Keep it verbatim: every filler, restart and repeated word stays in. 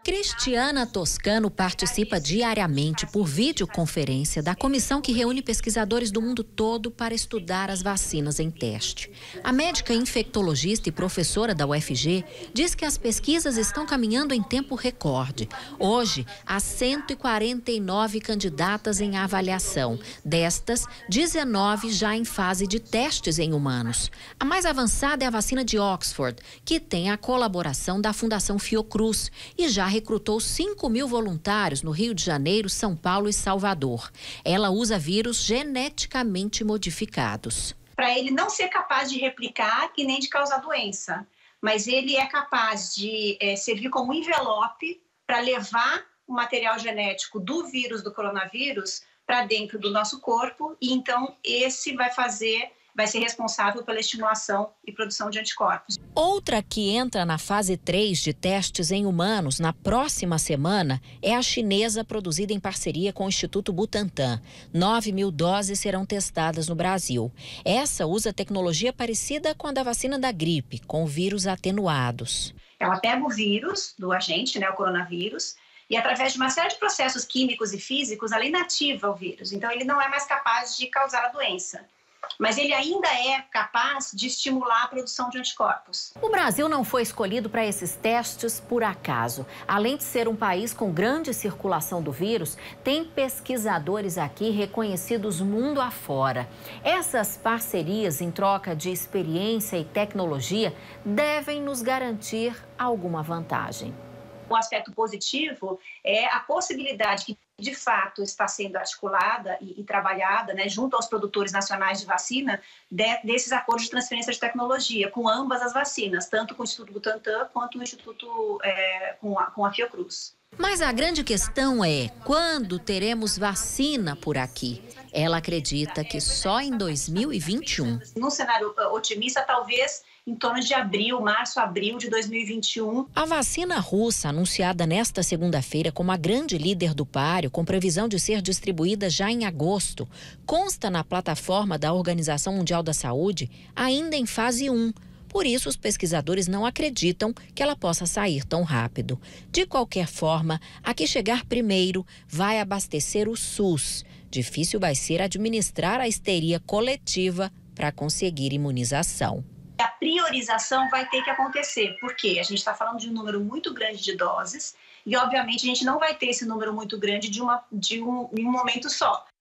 Cristiana Toscano participa diariamente por videoconferência da comissão que reúne pesquisadores do mundo todo para estudar as vacinas em teste. A médica infectologista e professora da U F G diz que as pesquisas estão caminhando em tempo recorde. Hoje, há cento e quarenta e nove candidatas em avaliação. Destas, dezenove já em fase de testes em humanos. A mais avançada é a vacina de Oxford, que tem a colaboração da Fundação Fiocruz e já recrutou cinco mil voluntários no Rio de Janeiro, São Paulo e Salvador. Ela usa vírus geneticamente modificados. Para ele não ser capaz de replicar e nem de causar doença, mas ele é capaz de é, servir como envelope para levar o material genético do vírus do coronavírus para dentro do nosso corpo e então esse vai fazer... vai ser responsável pela estimulação e produção de anticorpos. Outra que entra na fase três de testes em humanos na próxima semana é a chinesa, produzida em parceria com o Instituto Butantan. nove mil doses serão testadas no Brasil. Essa usa tecnologia parecida com a da vacina da gripe, com vírus atenuados. Ela pega o vírus do agente, né, o coronavírus, e através de uma série de processos químicos e físicos, ela inativa o vírus. Então, ele não é mais capaz de causar a doença. Mas ele ainda é capaz de estimular a produção de anticorpos. O Brasil não foi escolhido para esses testes por acaso. Além de ser um país com grande circulação do vírus, tem pesquisadores aqui reconhecidos mundo afora. Essas parcerias em troca de experiência e tecnologia devem nos garantir alguma vantagem. O aspecto positivo é a possibilidade que, de fato, está sendo articulada e, e trabalhada, né, junto aos produtores nacionais de vacina, de, desses acordos de transferência de tecnologia com ambas as vacinas, tanto com o Instituto Butantan quanto o Instituto é, com, a, com a Fiocruz. Mas a grande questão é, quando teremos vacina por aqui? Ela acredita que só em dois mil e vinte e um. Num cenário otimista, talvez em torno de abril, março, abril de dois mil e vinte e um. A vacina russa, anunciada nesta segunda-feira como a grande líder do páreo, com previsão de ser distribuída já em agosto, consta na plataforma da Organização Mundial da Saúde ainda em fase um. Por isso, os pesquisadores não acreditam que ela possa sair tão rápido. De qualquer forma, a que chegar primeiro vai abastecer o SUS. Difícil vai ser administrar a histeria coletiva para conseguir imunização. A priorização vai ter que acontecer, porque a gente está falando de um número muito grande de doses e, obviamente, a gente não vai ter esse número muito grande de, uma, de um, em um momento só.